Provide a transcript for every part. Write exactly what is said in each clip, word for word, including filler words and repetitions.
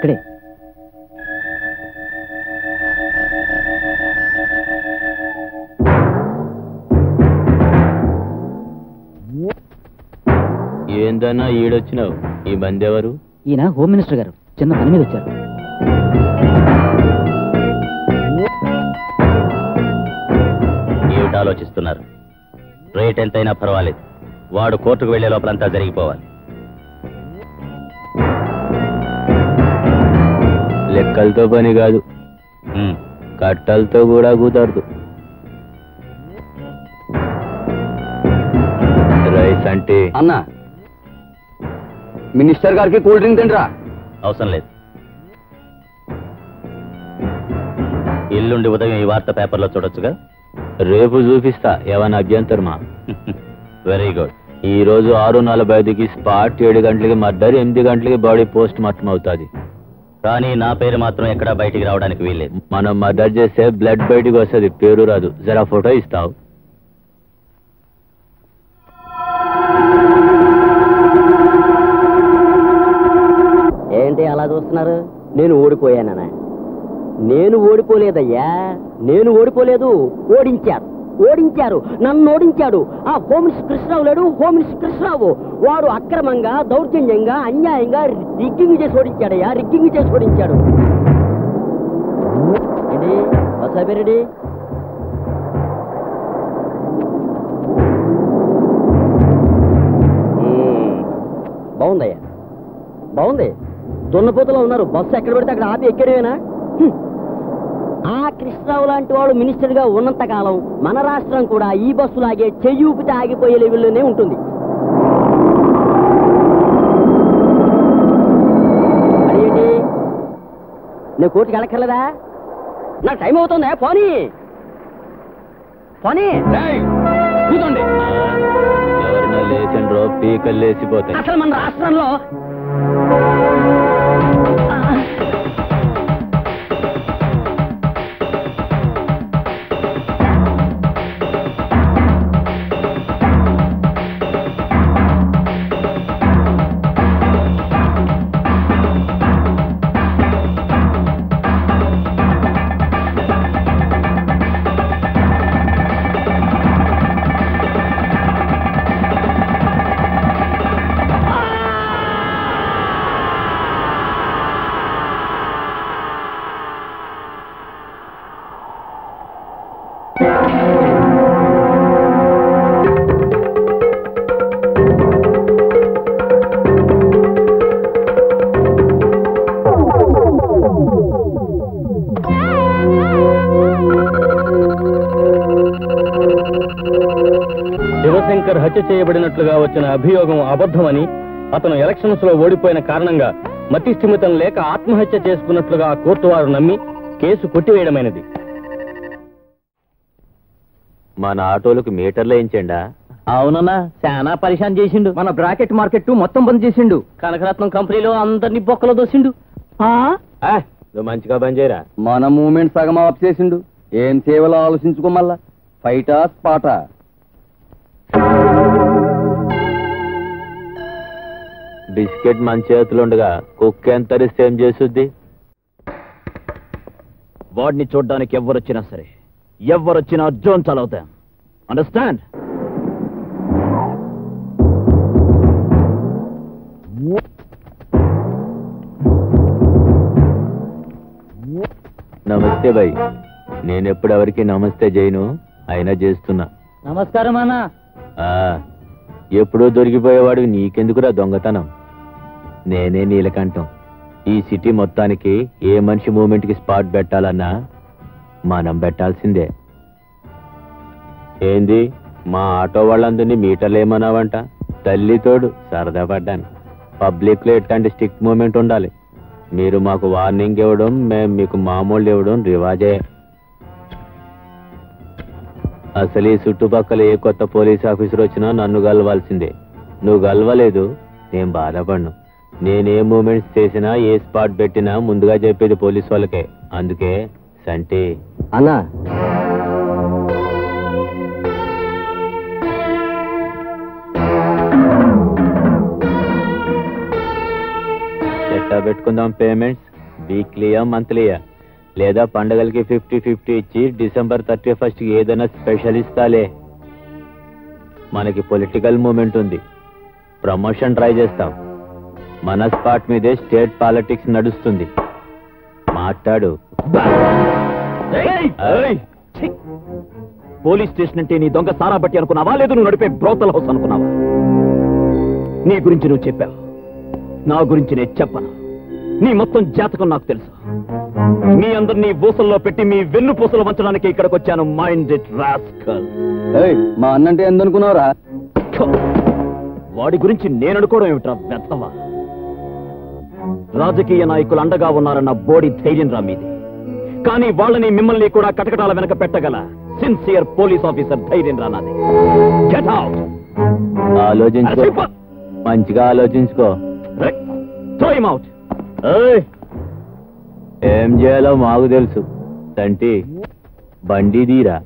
ఇక్కడే. ఏందన్నా ఈడొచ్చినావు? ఈ బంద్ ఎవరు? ఈయన హోమ్ మినిస్టర్ గారు, చిన్న పని మీద వచ్చారు. ఏమిటి ఆలోచిస్తున్నారు? రేట్ ఎంతైనా పర్వాలేదు, వాడు కోర్టుకు వెళ్లే లోపలంతా జరిగిపోవాలి. లెక్కలతో పని కాదు, కట్టలతో కూడా కుదరదు. రైస్ అంటే అన్నా, మినిస్టర్ గారికి కూల్ డ్రింక్ తింటరా? అవసరం లేదు. ఎల్లుండి ఉదయం ఈ వార్త పేపర్లో చూడొచ్చుగా? రేపు చూపిస్తా, ఏమైనా అభ్యంతరమా? Very good. ఈ రోజు ఆరు నలభై ఐదుకి స్పాట్, ఏడు గంటలకి మర్డర్, ఎనిమిది గంటలకి బాడీ పోస్ట్ మార్టం అవుతుంది. కానీ నా పేరు మాత్రం ఎక్కడా బయటికి రావడానికి వీల్లేదు. మనం మర్డర్ చేస్తే బ్లడ్ బయటికి వస్తుంది, పేరు రాదు. జరా ఫోటో ఇస్తావు? ఏంటి అలా చూస్తున్నారు? నేను ఓడిపోయానా? నేను ఓడిపోలేదయ్యా, నేను ఓడిపోలేదు. ఓడించారు, ఓడించారు, నన్ను ఓడించాడు. ఆ హోమ్ మినిస్టర్ కృష్ణరావు లేడు, హోమ్ మినిస్టర్ కృష్ణరావు. వాడు అక్రమంగా, దౌర్జన్యంగా, అన్యాయంగా రిగ్గింగ్ చేసి ఓడించాడయ్యా, రిగ్గింగ్ చేసి ఓడించాడు. ఏంటి వసాబిరెడ్డి? బాగుందయ్యా, బాగుంది. దున్నపోతలో ఉన్నారు, బస్సు ఎక్కడ పెడితే అక్కడ ఆపి ఎక్కడేనా? ఆ కృష్ణరావు లాంటి వాడు మినిస్టర్ గా ఉన్నంత కాలం మన రాష్ట్రం కూడా ఈ బస్సులాగే చెయ్యి ఊపితే ఆగిపోయే లెవెల్లోనే ఉంటుంది. అదేంటి, నేను కోర్టుకి వెళ్ళక్కర్లేదా? నాకు టైం అవుతుందా? పోనీ పోనీ కూర్చోండి. ఎవరినో లేచండ్రో పీకలు లేచిపోతాయి. అసలు మన రాష్ట్రంలో శివశంకర్ హత్య చేయబడినట్లుగా వచ్చిన అభియోగం అబద్ధమని, అతను ఎలక్షన్స్ లో ఓడిపోయిన కారణంగా మతి స్థిమితం లేక ఆత్మహత్య చేసుకున్నట్లుగా కోర్టు వారు నమ్మి కేసు కొట్టివేయడమైనది. మన ఆటోలకు మీటర్లు వేయించండా? అవునన్నా, చాలా పరిశాన్ చేసిండు. మన బ్రాకెట్ మార్కెట్ మొత్తం బంద్ చేసిండు. కనకరత్నం కంపెనీలో అందరినీ బొక్కలో దోసిండు. నువ్వు మంచిగా బంద్ చేయరా. మన మూమెంట్ సగం ఆఫ్ చేసిండు. ఏం సేవలో ఆలోచించుకోమల్లా, ఫైటా స్పాటా? బిస్కెట్ మన చేతులుండగా కుక్క ఎంత రిస్తే ఏం చేసుద్ది? వాడిని చూడ్డానికి ఎవరొచ్చినా సరే, ఎవరొచ్చినా జోన్ చాలవుతాం. అండర్స్టాండ్? నమస్తే భయ్. నేనెప్పుడు ఎవరికి నమస్తే చేయను, అయినా చేస్తున్నా. నమస్కారం అన్నా. ఎప్పుడూ దొరికిపోయేవాడు నీకెందుకురా దొంగతనం? నేనే నీలకంఠం. ఈ సిటీ మొత్తానికి ఏ మనిషి మూమెంట్ కి స్పాట్ పెట్టాలన్నా మనం పెట్టాల్సిందే. ఏంది, మా ఆటో వాళ్ళందరినీ మీటర్లు ఏమన్నావంట? తల్లితోడు సరదా పడ్డాను. పబ్లిక్ లో ఎట్లాంటి స్టిక్ మూమెంట్ ఉండాలి. మీరు మాకు వార్నింగ్ ఇవ్వడం, మేము మీకు మామూలు ఇవ్వడం రివాజే. అసలు ఈ చుట్టుపక్కల ఏ కొత్త పోలీస్ ఆఫీసర్ వచ్చినా నన్ను గెలవాల్సిందే. నువ్వు గెలవలేదు, నేను బాధపడను. నేనే మూమెంట్స్ చేసినా, ఏ స్పాట్ పెట్టినా ముందుగా చెప్పేది పోలీస్ వాళ్ళకే. అందుకే సంటి అన్నా, ఎట్టా పెట్టుకుందాం పేమెంట్స్? వీక్లీయా మంత్లీయా లేదా పండగలకి ఫిఫ్టీ ఫిఫ్టీ ఇచ్చి డిసెంబర్ థర్టీ ఫస్ట్ ఏదైనా స్పెషల్ ఇస్తాలే. మనకి పొలిటికల్ మూమెంట్ ఉంది, ప్రమోషన్ ట్రై చేస్తాం. మన స్పాట్ మీదే స్టేట్ పాలిటిక్స్ నడుస్తుంది. మాట్లాడు. పోలీస్ స్టేషన్ అంటే నీ దొంగ సారా బట్టి అనుకున్నావా, లేదు నువ్వు నడిపే బ్రోతల్ హౌస్ అనుకున్నావా? నీ గురించి నువ్వు చెప్పావు, నా గురించి నేను చెప్పను. నీ మొత్తం జాతకం నాకు తెలుసు. మీ అందరినీ బూసల్లో పెట్టి మీ వెన్ను పూసలు వంచడానికి ఇక్కడికి వచ్చాను. Mind it rascal. మా అన్నంటే ఎందుకున్నావురా? వాడి గురించి నేను అనుకోవడం ఏమిట్రా వ్యర్థమా? రాజకీయ నాయకులు అండగా ఉన్నారన్న బోడి ధైర్యం రా మీది. కానీ వాళ్ళని మిమ్మల్ని కూడా కటకటాల వెనక పెట్టగల సిన్సియర్ పోలీస్ ఆఫీసర్ ధైర్యం రా నాది. Get out. ఆలోచించుకో, మంచిగా ఆలోచించుకో. Throw him out. ఏం చేయాలో మాకు తెలుసు. తంటి బండి దీరా,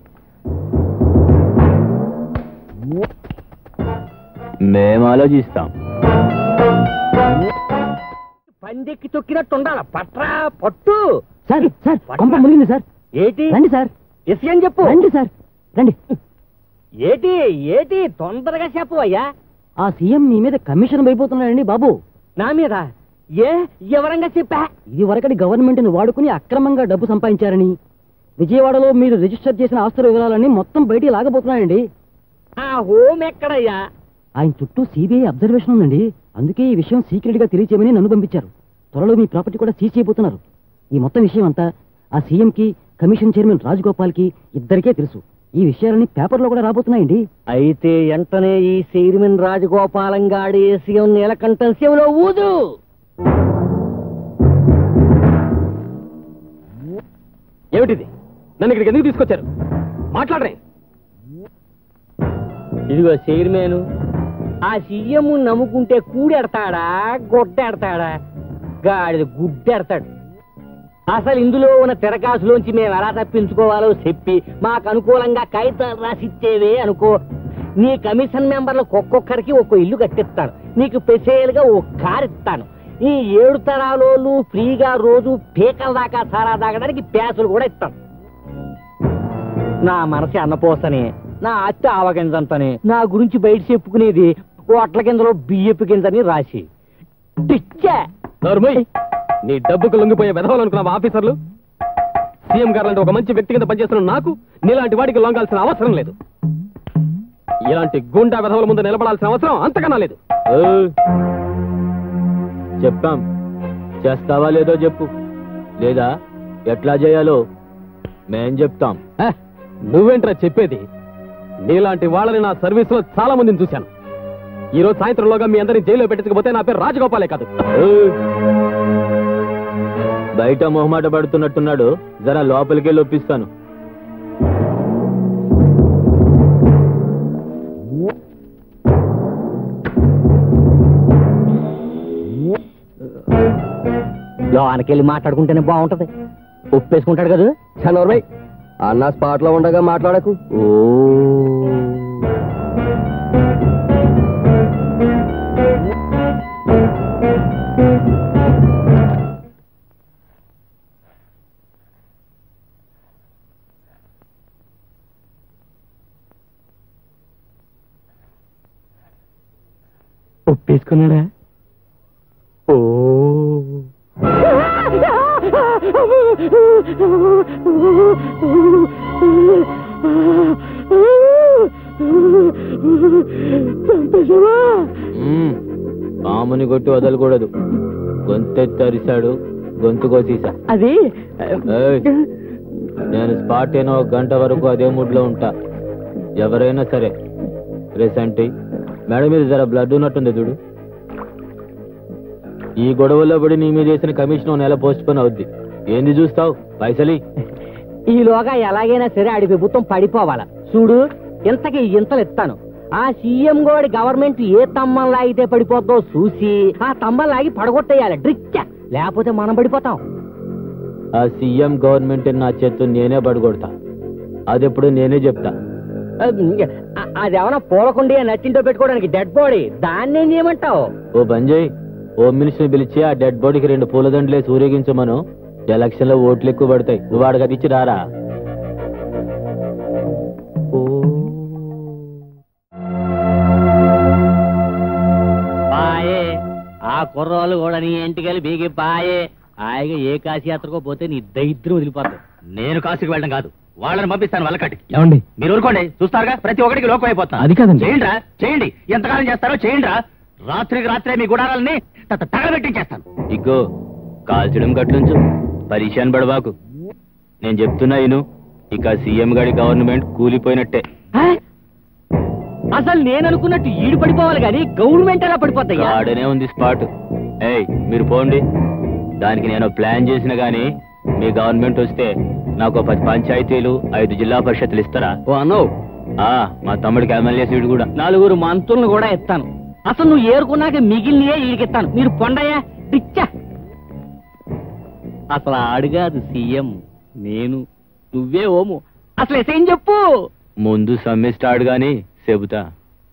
మేం ఆలోచిస్తాం. పందెక్కి తొక్కినట్టు ఉండాల. పట్రా పట్టు. సార్ సార్ కొంప మునిగింది సార్. ఏటి రండి సార్. విషయం చెప్పు. రండి సార్ రండి. ఏటి ఏటి తొందరగా చెప్పు అయ్యా. ఆ సీఎం మీ మీద కమిషన్ అయిపోతున్నాడండి బాబు. నా మీద ఏ ఎవరంగా చెప్పా? ఇది వరకటి గవర్నమెంట్ ని వాడుకుని అక్రమంగా డబ్బు సంపాదించారని, విజయవాడలో మీరు రిజిస్టర్ చేసిన ఆస్తుల వివరాలన్నీ మొత్తం బయటికి లాగబోతున్నాయండి. ఆ హోమ్ ఎక్కడయ్యా? ఆయన చుట్టూ సిబిఐ అబ్జర్వేషన్ ఉందండి. అందుకే ఈ విషయం సీక్రెట్ గా తెలియచేయమని నన్ను పంపించారు. త్వరలో మీ ప్రాపర్టీ కూడా సీజ్ చేయబోతున్నారు. ఈ మొత్తం విషయం అంతా ఆ సీఎం కి, కమిషన్ చైర్మన్ రాజగోపాల్ కి ఇద్దరికే తెలుసు. ఈ విషయాలన్నీ పేపర్లో కూడా రాబోతున్నాయండి. అయితే వెంటనే ఈ చైర్మన్ రాజగోపాలం గాడి సీఎం నీలకంఠం శివలో ఊదు. ఏమిటిది? నన్ను ఇక్కడికి ఎందుకు తీసుకొచ్చారు? మాట్లాడరే. ఇదిగో చైర్మన్, ఆ సీఎం నమ్ముకుంటే కూడెడతాడా గొడ్డెడతాడా? గాడిది గుడ్డెడతాడు. అసలు ఇందులో ఉన్న తిరకాసులోంచి మేము ఎలా తప్పించుకోవాలో చెప్పి మాకు అనుకూలంగా కాగితాలు రాసిచ్చేవే అనుకో, నీ కమిషన్ మెంబర్లకు ఒక్కొక్కరికి ఒక్కో ఇల్లు కట్టిస్తాను. నీకు స్పెషల్ గా ఓ కారు ఇస్తాను. ఈ ఏడు తరాలోళ్ళు ఫ్రీగా రోజు పీకల దాకా సారా తాగడానికి ప్యాసులు కూడా ఇస్తాను. నా మనసు అన్నపోసని, నా అత్త ఆవగింజంతని, నా గురించి బయట చెప్పుకునేది ఓట్ల కిందలో బియ్యపు గింజని రాసి టిచ్చా. నీ డబ్బుకు లొంగిపోయే వెధవాలనుకున్నావు ఆఫీసర్లు. సీఎం గారు అంటే ఒక మంచి వ్యక్తి కింద పనిచేస్తున్న నాకు నీలాంటి వాడికి లొంగాల్సిన అవసరం లేదు. ఇలాంటి గుండా వెధవల ముందు నిలబడాల్సిన అవసరం అంతకన్నా లేదు. చెప్తాం, చేస్తావా లేదో చెప్పు, లేదా ఎట్లా చేయాలో మేం చెప్తాం. నువ్వేంట్రా చెప్పేది? నీలాంటి వాళ్ళని నా సర్వీస్ లో చాలా మందిని చూశాను. ఈ రోజు సాయంత్రంలోగా మీ అందరినీ జైల్లో పెట్టకపోతే నా పేరు రాజగోపాలే కాదు. బయట మొహమాట పడుతున్నట్టున్నాడు, జరా లోపలికి వెళ్ళి ఒప్పిస్తాను. లోనకెళ్ళి మాట్లాడుకుంటేనే బాగుంటది. ఒప్పేసుకుంటాడు కదా. చనోర్మై, అన్న స్పాట్ లో ఉండగా మాట్లాడకు. ఓ ఒప్పేసుకున్నాడా? ఓ పాముని కొట్టి వదలకూడదు. గొంతెత్తరిశాడు, గొంతు కోసేసా. అది నేను స్పాట్ అయిన ఒక గంట వరకు అదే మూడ్ లో ఉంటా. ఎవరైనా సరే రేసంటి మేడం మీద జర బ్లడ్ ఉన్నట్టుంది చూడు. ఈ గొడవల్లో పడి నీ మీద చేసిన కమిషన్ నెల పోస్ట్ పోన్ అవుద్ది. ఏంది చూస్తావు? పైసలి ఈలోగా ఎలాగైనా సరే ఆడి ప్రభుత్వం పడిపోవాలా చూడు. ఇంతకి ఇంతలు ఇస్తాను. ఆ సీఎం గోడి గవర్నమెంట్ ఏ తమ్మం లాగితే పడిపోద్దో చూసి ఆ తమ్మం లాగి పడగొట్టేయాలి డ్రిచ్చా, లేకపోతే మనం పడిపోతాం. ఆ సీఎం గవర్నమెంట్ నా చేత్తు నేనే పడగొడతా. అదెప్పుడు నేనే చెప్తా. అదేమన్నా పూలకుండి నచ్చింటో పెట్టుకోవడానికి డెడ్ బాడీ, దాన్ని ఏం చేయమంటావు? ఓ బంజయ్, హోమ్ మినిస్టర్ పిలిచి ఆ డెడ్ బాడీకి రెండు పూలదండలేసి ఊరేగించమను. ఎలక్షన్ లో ఓట్లు ఎక్కువ పడతాయి. నువ్వు వాడికి అది ఇచ్చి రారా. పాయే ఆ కుర్రోళ్ళు కూడా నీ ఇంటికెళ్ళి బీగి పాయే. హాయిగా ఏ కాశీ యాత్రకో పోతే నీ దరిద్రం వదిలిపోతావు. నేను కాశీకి వెళ్ళడం కాదు, వాళ్ళని పంపిస్తాను వాళ్ళకట్టి. ఏమండి మీరు ఊరుకోండి, చూస్తారుగా ప్రతి ఒక్కడికి లోకం అయిపోతాను. అది కాదండి. చేయండిరా, చేయండి. ఎంతకాలం చేస్తారో చేయండిరా. రాత్రికి రాత్రే మీ గుడారాలని తగలబెట్టించేస్తాను. ఇగ్గో కాల్చడం గట్లుంచు, పరిశాన్ పడబాకు. నేను చెప్తున్నా ఇను, ఇక సీఎం గారి గవర్నమెంట్ కూలిపోయినట్టే. అసలు నేను అనుకున్నట్టు ఈడు పడిపోవాలి కానీ గవర్నమెంట్ ఎలా పడిపోతాయి? ఆడనే ఉంది స్పాట్. ఏయ్ మీరు పోండి. దానికి నేను ప్లాన్ చేసిన గానీ మీ గవర్నమెంట్ వస్తే నాకు పది పంచాయతీలు ఐదు జిల్లా పరిషత్తులు ఇస్తారా? ఓ అన్నో, ఆ మా తమ్ముడికి ఎమ్మెల్యే సీటు కూడా. నలుగురు మంత్రులను కూడా ఇస్తాను. అసలు నువ్వు ఏరుకున్నాక మిగిలినయే ఈడికిస్తాను. మీరు పొండయ్యా పిచ్చా. అసలు ఆడుగాదు సీఎం, నేను. నువ్వే ఓము. అసలు ఎసేం చెప్పు. ముందు సమ్మె స్టార్ట్ గాని చెబుతా.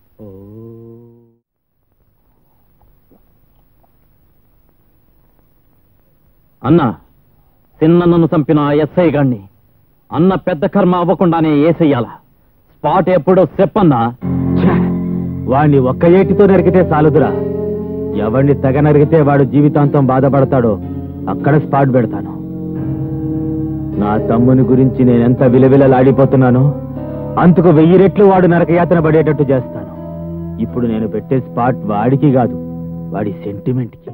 అన్న చిన్నను చంపిన ఎస్ఐ గాన్ని అన్న పెద్ద కర్మ అవ్వకుండానే ఏసెయ్యాల. స్పాట్ ఎప్పుడో చెప్పన్నా. వాణ్ణి ఒక్క ఏటితో నరికితే చాలుదురా. ఎవరిని తెగ నరికితే వాడు జీవితాంతం బాధపడతాడో అక్కడ స్పాట్ పెడతాను. నా తమ్ముని గురించి నేనెంత విలవిలలాడిపోతున్నానో అంతకు వెయ్యి రెట్లు వాడు నరకయాతన పడేటట్టు చేస్తాను. ఇప్పుడు నేను పెట్టే స్పాట్ వాడికి కాదు, వాడి సెంటిమెంట్కి.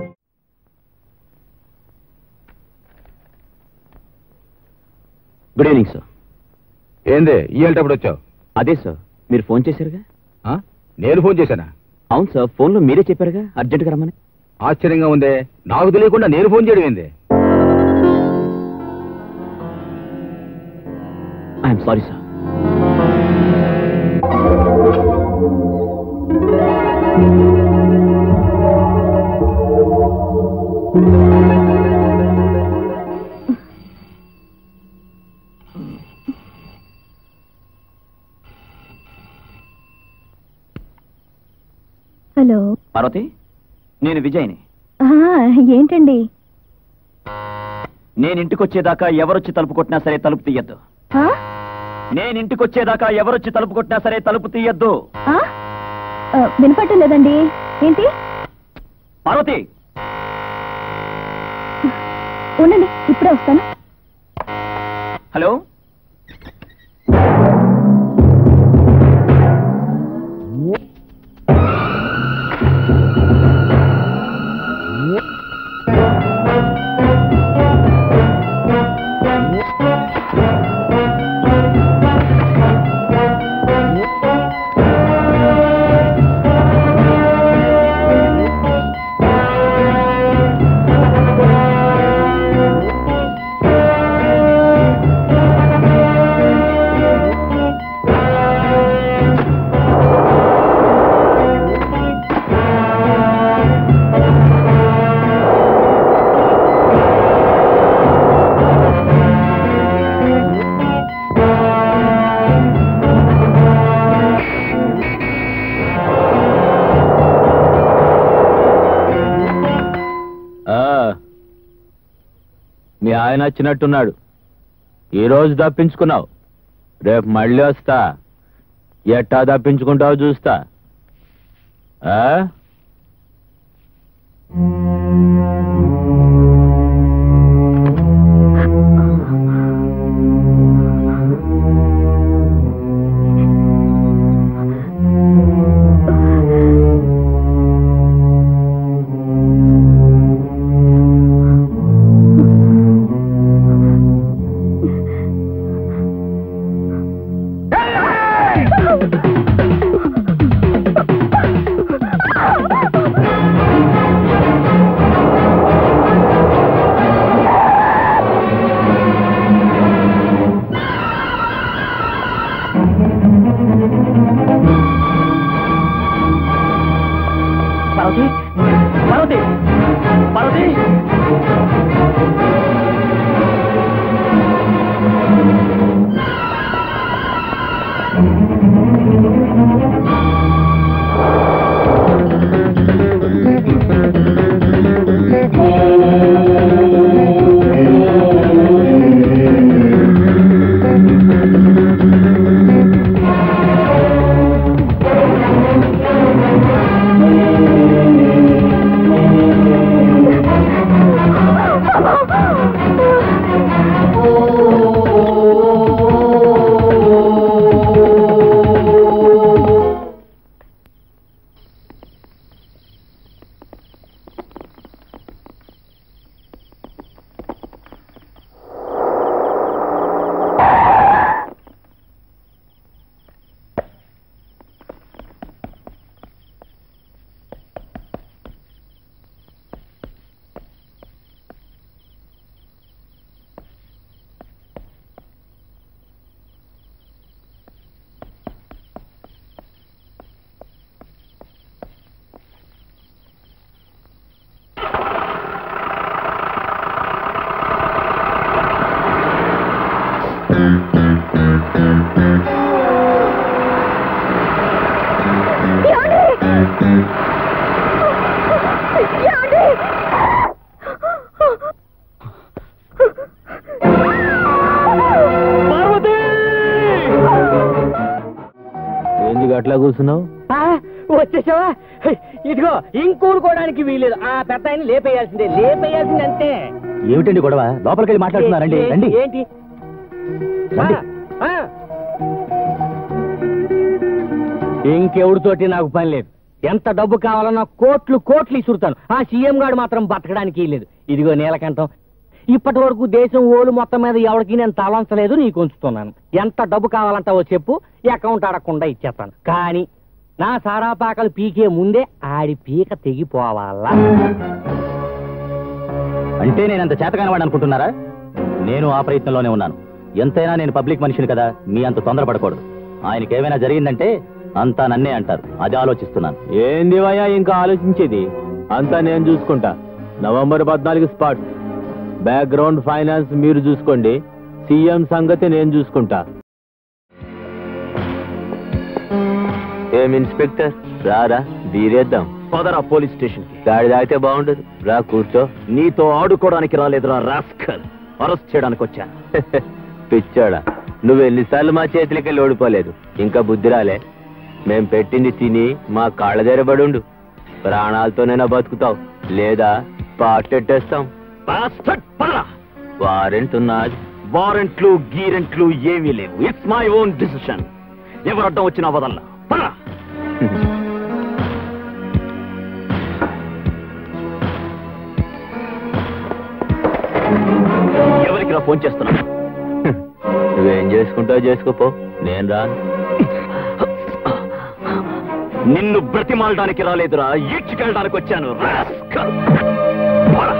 Good evening sir. ఏందే ఇయ్యేటప్పుడు వచ్చావు? అదే సార్, మీరు ఫోన్ చేశారుగా. నేను ఫోన్ చేశానా? అవును సార్, ఫోన్లో మీరే చెప్పారుగా అర్జెంట్గా రమ్మని. ఆశ్చర్యంగా ఉందే, నాకు తెలియకుండా నేను ఫోన్ చేయడం ఏంది? I'm sorry sir. Hello Parvati, నేను విజయ్ని. ఏంటండి? నేను ఇంటికొచ్చేదాకా ఎవరొచ్చి తలుపు కొట్టినా సరే తలుపు తీయద్దు. నేను ఇంటికొచ్చేదాకా ఎవరొచ్చి తలుపు కొట్టినా సరే తలుపు తీయద్దు. వినపట్టం లేదండి. ఏంటి? పార్వతి, ఉండండి, ఇప్పుడే వస్తాను. హలో. మీ ఆయన వచ్చినట్టున్నాడు. ఈ రోజు తప్పించుకున్నావు, రేపు మళ్ళీ వస్తా. ఎట్టా తప్పించుకుంటావు చూస్తా. ఆ అట్లా కూర్చున్నావు? వచ్చేసావా? ఇదిగో ఇంకూరుకోవడానికి వీలేదు. ఆ పెద్ద ఆయన లేపేయాల్సిందే, లేపేయాల్సిందే అంతే. ఏమిటండి గొడవ? లోపలికి వెళ్ళి మాట్లాడుతున్నారండి. రండి. ఏంటి? ఇంకెవడితోటి నాకు పని లేదు. ఎంత డబ్బు కావాలన్నా కోట్లు కోట్లు ఇసురుతాను. ఆ సీఎం గారు మాత్రం బతకడానికి లేదు. ఇదిగో నీలకంఠం, ఇప్పటి వరకు దేశం ఓలు మొత్తం మీద ఎవరికి నేను తలంచలేదు, నీకు ఉంచుతున్నాను. ఎంత డబ్బు కావాలంటావో చెప్పు, అకౌంట్ అడగకుండా ఇచ్చేస్తాను. కానీ నా సారా పాకలు పీకే ముందే ఆడి పీక తెగిపోవాలా? అంటే నేను అంత చేతకానివాడు అనుకుంటున్నారా? నేను ఆ ప్రయత్నంలోనే ఉన్నాను. ఎంతైనా నేను పబ్లిక్ మనిషిని కదా, మీ అంత తొందరపడకూడదు. ఆయనకి ఏమైనా జరిగిందంటే అంతా నన్నే అంటారు. అది ఆలోచిస్తున్నాను. ఏంది వయ్యా ఇంకా ఆలోచించేది? అంతా నేను చూసుకుంటా. నవంబర్ పద్నాలుగు స్పాట్, బ్యాక్గ్రౌండ్ ఫైనాన్స్ మీరు చూసుకోండి. సీఎం సంగతి నేను చూసుకుంటా. ఏం ఇన్స్పెక్టర్, రారా బీరేద్దాం. పదరా పోలీస్ స్టేషన్ కి. గాడి తాగితే బాగుండదు. రా కూర్చో. నీతో ఆడుకోవడానికి రాలేదురా రాస్కల్, అరెస్ట్ చేయడానికి వచ్చాను. పిచ్చాడా, నువ్వు ఎన్నిసార్లు మా చేతులకి వెళ్ళి ఓడిపోలేదు. ఇంకా బుద్ధి రాలే. మేం పెట్టింది తిని మా కాళ్ళ దగ్గరబడుండు. ప్రాణాలతోనైనా బతుకుతావు, లేదా పాటెట్టేస్తాం. వారెంట్ ఉన్నది. వారెంట్లు గీరెంట్లు ఏమీ లేవు. It's my own decision. ఎవరు అడ్డం వచ్చినా వదల్లా. పరా. ఎవరికి రా ఫోన్ చేస్తున్నా? నువ్వేం చేసుకుంటావు చేసుకోపో, నేను రాను. నిన్ను బ్రతిమాలడానికి రాలేదురా, ఈడ్చుకెళ్ళడానికి వచ్చాను. రాస్కల్. పరా.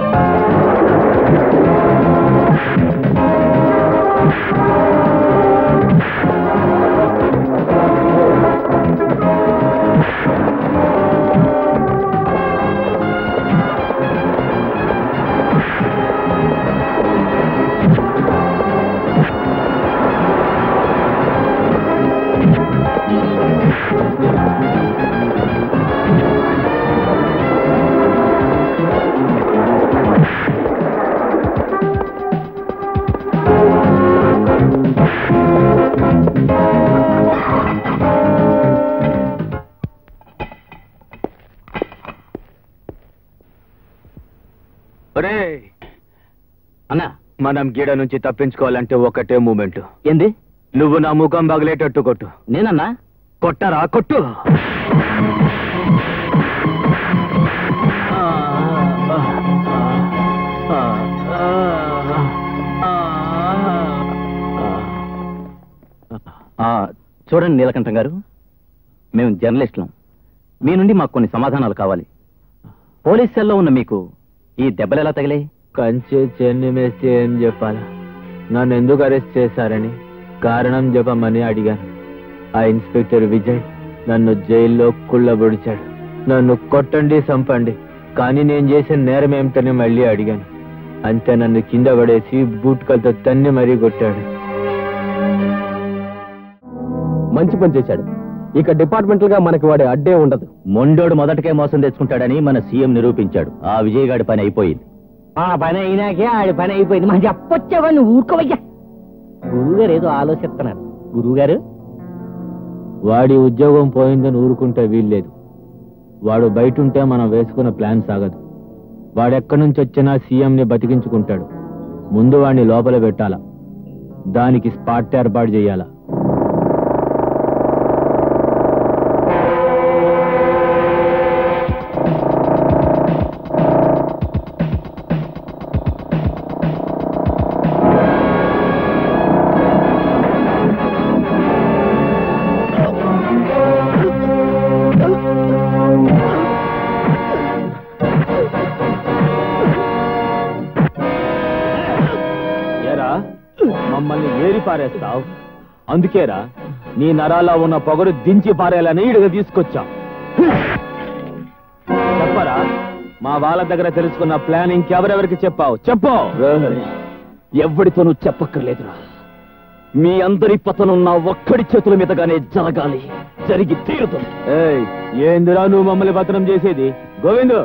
అన్నా, మనం గీడ నుంచి తప్పించుకోవాలంటే ఒకటే మూమెంట్. ఏంది? నువ్వు నా ముఖం పగిలేటట్టు కొట్టు. నేనన్నా? కొట్టరా, కొట్టు. చూడండి నీలకంఠం గారు, మేము జర్నలిస్టులం. మీ నుండి మాకు కొన్ని సమాధానాలు కావాలి. పోలీస్ సెల్లో ఉన్న మీకు ఈ దెబ్బలు ఎలా తగిలే? కంచె చెన్ని మేస్తే ఏం చెప్పాలా? నన్ను ఎందుకు అరెస్ట్ చేశారని కారణం చెప్పమని అడిగాను. ఆ ఇన్స్పెక్టర్ విజయ్ నన్ను జైల్లో కుళ్ళబొడిచాడు. నన్ను కొట్టండి, చంపండి, కానీ నేను చేసిన నేరం ఏమిటని మళ్ళీ అడిగాను. అంతే, నన్ను కింద పడేసి బూట్కలతో తన్ని మరీ కొట్టాడు. మంచి పని చేశాడు. ఇక డిపార్ట్మెంటల్ గా మనకి వాడే అడ్డే ఉండదు. మొండోడు మొదటకే మోసం తెచ్చుకుంటాడని మన సీఎం నిరూపించాడు. ఆ విజయ్ గాడి పని అయిపోయింది. ఆ పని అయినాకే ఆడి పని అయిపోయింది. మా చెప్పొచ్చావా? నువ్వు ఊరుకోవయ్యా. గురువుగారు ఏదో ఆలోచిస్తున్నారు. గురువుగారు, వాడి ఉద్యోగం పోయిందని ఊరుకుంటే వీల్లేదు. వాడు బయట ఉంటే మనం వేసుకున్న ప్లాన్ సాగదు. వాడెక్కడి నుంచి వచ్చినా సీఎంని బతికించుకుంటాడు. ముందు వాడిని లోపల పెట్టాలా, దానికి స్పాట్ ఏర్పాటు చేయాలా. మమ్మల్ని ఏరి పారేస్తావు. అందుకేరా నీ నరాల్లో ఉన్న పొగరు దించి పారేయాలని ఇడుగా తీసుకొచ్చా. చెప్పరా, మా వాళ్ళ దగ్గర తెలుసుకున్న ప్లాన్ ఇంకెవరెవరికి చెప్పావు? చెప్పు. ఎవరితోనూ చెప్పక్కర్లేదురా. మీ అందరి పతనం నా ఒక్కడి చేతుల మీదగానే జరగాలి. జరిగి తీరుతుంది. ఏయ్, ఏందిరా నువ్వు మమ్మల్ని పతనం చేసేది? గోవిందు,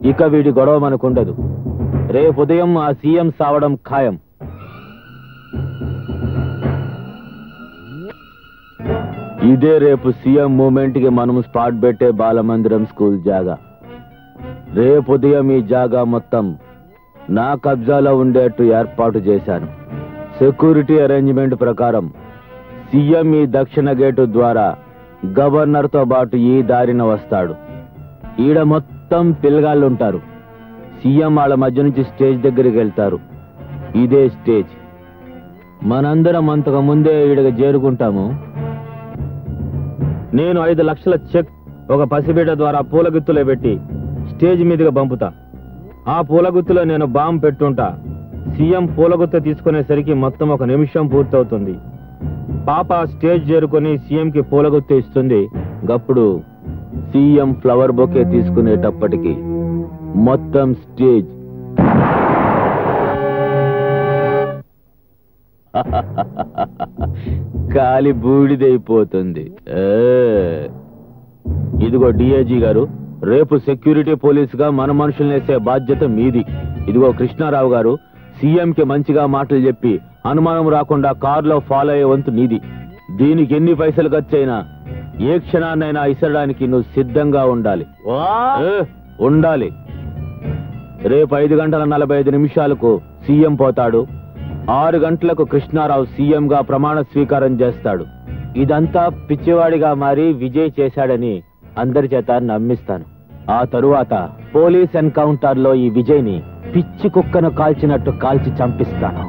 ఇక వీడి గొడవ మనకుండదు. రేపు ఉదయం ఆ సీఎం సావడం ఖాయం. ఇదే రేపు సీఎం మూమెంట్ కి మనం స్పాట్ పెట్టే బాలమందిరం స్కూల్ జాగా. రేపు ఉదయం ఈ జాగా మొత్తం నా కబ్జాలో ఉండేట్టు ఏర్పాటు చేశాను. సెక్యూరిటీ అరేంజ్మెంట్ ప్రకారం సీఎం ఈ దక్షిణ గేటు ద్వారా గవర్నర్ తో పాటు ఈ దారిన వస్తాడు. ఈడ మొత్తం పిల్లగాళ్ళుంటారు. సీఎం వాళ్ళ మధ్య నుంచి స్టేజ్ దగ్గరికి వెళ్తారు. ఇదే స్టేజ్. మనందరం అంతకు ముందే ఈడగా చేరుకుంటాము. నేను ఐదు లక్షల చెక్ ఒక పసిబిడ్డ ద్వారా పూలగుత్తులో పెట్టి స్టేజ్ మీదుగా పంపుతా. ఆ పూలగుత్తులో నేను బాంబు పెట్టుంటా. సీఎం పూలగుత్త తీసుకునేసరికి మొత్తం ఒక నిమిషం పూర్తవుతుంది. పాప స్టేజ్ చేరుకుని సీఎం కి పూలగుత్త ఇస్తుంది. గప్పుడు సీఎం ఫ్లవర్ బొకే తీసుకునేటప్పటికి మొత్తం స్టేజ్ కాలి బూడిదైపోతుంది. ఇదిగో డిఐజీ గారు, రేపు సెక్యూరిటీ పోలీస్ గా మన మనుషుల్ని వేసే బాధ్యత మీది. ఇదిగో కృష్ణారావు గారు, సీఎం కి మంచిగా మాటలు చెప్పి అనుమానం రాకుండా కారులో ఫాలో అయ్యే వంతు నీది. దీనికి ఎన్ని పైసలు ఖర్చైనా ఏ క్షణాన్నైనా ఇసరడానికి నువ్వు సిద్ధంగా ఉండాలి. ఉండాలి. రేపు ఐదు గంటల నలభై ఐదు నిమిషాలకు సీఎం పోతాడు. ఆరు గంటలకు కృష్ణారావు సీఎం గా ప్రమాణ స్వీకారం చేస్తాడు. ఇదంతా పిచ్చివాడిగా మారి విజయ్ చేశాడని అందరి చేత నమ్మిస్తాను. ఆ తరువాత పోలీస్ ఎన్కౌంటర్ లో ఈ విజయ్ ని పిచ్చి కుక్కను కాల్చినట్టు కాల్చి చంపిస్తాను.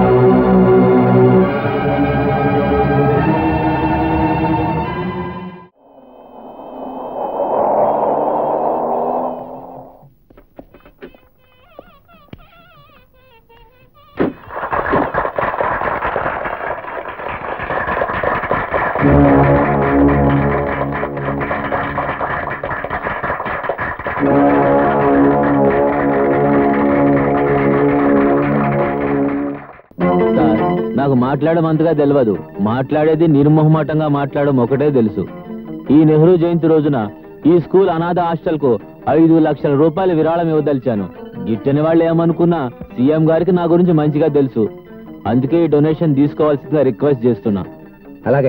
నాకు మాట్లాడడం అంతగా తెలియదు. మాట్లాడేది నిర్మోహమాటంగా మాట్లాడడం ఒకటే తెలుసు. ఈ నెహ్రూ జయంతి రోజున ఈ స్కూల్ అనాథ హాస్టల్ కు ఐదు లక్షల రూపాయలు విరాళం ఇవ్వదలిచాను. ఇట్టని వాళ్ళు ఏమనుకున్నా సీఎం గారికి నా గురించి మంచిగా తెలుసు. అందుకే ఈ డొనేషన్ తీసుకోవాల్సిందిగా రిక్వెస్ట్ చేస్తున్నా. అలాగే.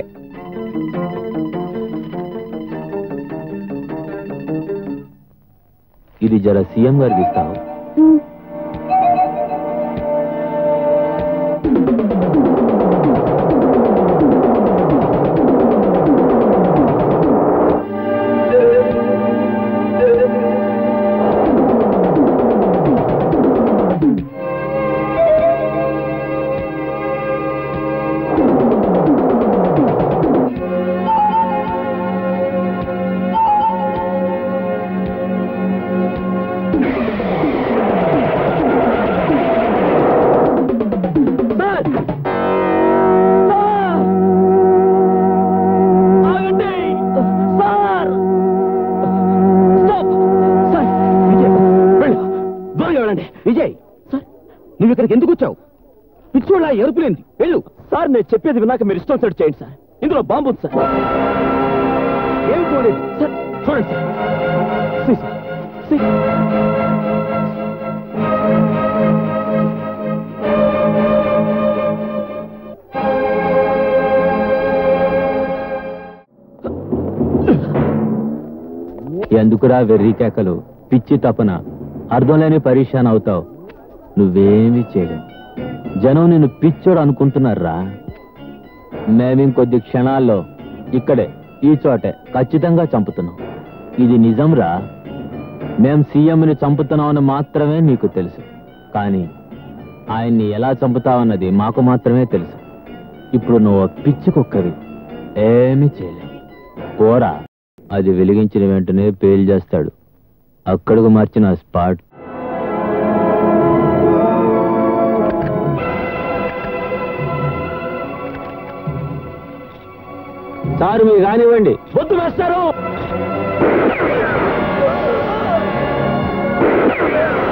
ఇది జర సీఎం గారికి ఇస్తావు. విజయ్, నువ్వు ఇక్కడికి ఎందుకు వచ్చావు? పిచ్చోళ్ళ ఎరుపులేంది. వెళ్ళు. సార్, నేను చెప్పేది విన్నాక మీరు ఇష్టం సెట్ చేయండి సార్. ఇందులో బాంబు ఉంది సార్. ఏమి చూడలేదు సార్. చూడండి సార్. ఎందుకురా వెర్రి కేకలు, పిచ్చి తపన, అర్థం లేని పరీక్షాన్ అవుతావు. నువ్వేమీ చేయలేవు. జనం నిన్ను పిచ్చోడు అనుకుంటున్నారా? మేమింకొద్ది క్షణాల్లో ఇక్కడే ఈ చోటే ఖచ్చితంగా చంపుతున్నాం. ఇది నిజంరా. మేం సీఎంని చంపుతున్నామని మాత్రమే నీకు తెలుసు. కానీ ఆయన్ని ఎలా చంపుతావన్నది మాకు మాత్రమే తెలుసు. ఇప్పుడు నువ్వు పిచ్చి కుక్కవి, ఏమీ చేయలేవు. కోరా అది వెలిగించిన వెంటనే పేలు చేస్తాడు. అక్కడకు మార్చిన స్పాట్. సార్, మీరు కానివ్వండి. వద్దు వేస్తారు.